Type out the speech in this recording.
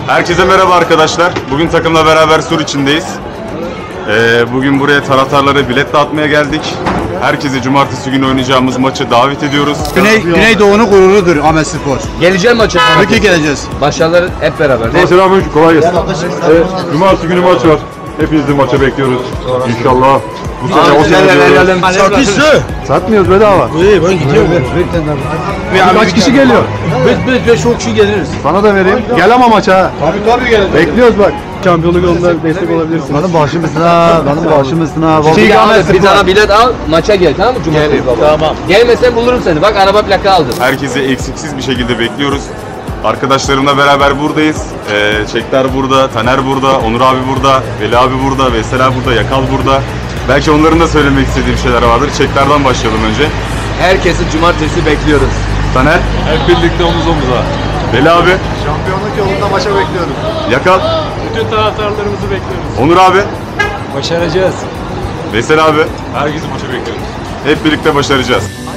Herkese merhaba arkadaşlar. Bugün takımla beraber sur içindeyiz. Bugün buraya taraftarlara bilet dağıtmaya geldik. Herkese cumartesi günü oynayacağımız maçı davet ediyoruz. Güneydoğu'nun gururudur Ahmetspor. Geleceğim maça. Tabii ki geleceğiz. Başarılar hep beraber. Selamünaleyküm, kolay gelsin. Evet, cumartesi günü maç var. Hepinizi maça bekliyoruz. İnşallah bu sene o sene diyoruz. Satışlı. Satmıyoruz bedava. İyi, ben gidiyorum. Kaç kişi geliyor? Biz çok kişi geliriz. Sana da vereyim. Gel ama maça. Tabii geliriz. Bekliyoruz bak. Şampiyonluk yolunda destek olabilirsin. Benim başımızın ha, benim başımızın ha. Bir tane bilet al, maça gel, tamam mı? Cumartesi baba. Tamam. Gelmesen bulurum seni. Bak araba plaka aldım. Herkesi eksiksiz bir şekilde bekliyoruz. Arkadaşlarımla beraber buradayız. Çekler burada, Taner burada, Onur abi burada, Veli abi burada, Veysel abi burada, Yakal burada. Belki onların da söylemek istediği bir şeyler vardır. Çeklerden başlayalım önce. Herkesi cumartesi bekliyoruz. Taner, Hep birlikte omuz omuza. Veli abi, Şampiyonluk yolunda maça bekliyoruz. Yakal, Bütün taraftarlarımızı bekliyoruz. Onur abi, Başaracağız. Veysel abi. Herkesi maça bekliyoruz. Hep birlikte başaracağız.